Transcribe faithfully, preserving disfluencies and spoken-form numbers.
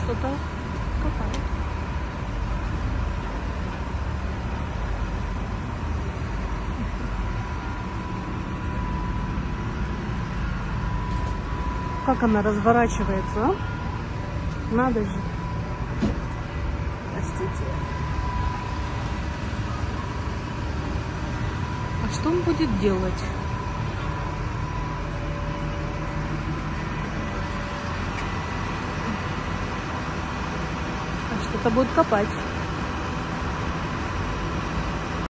что-то копает. Как она разворачивается, а? Надо же. Простите. А что он будет делать? Что-то будет копать.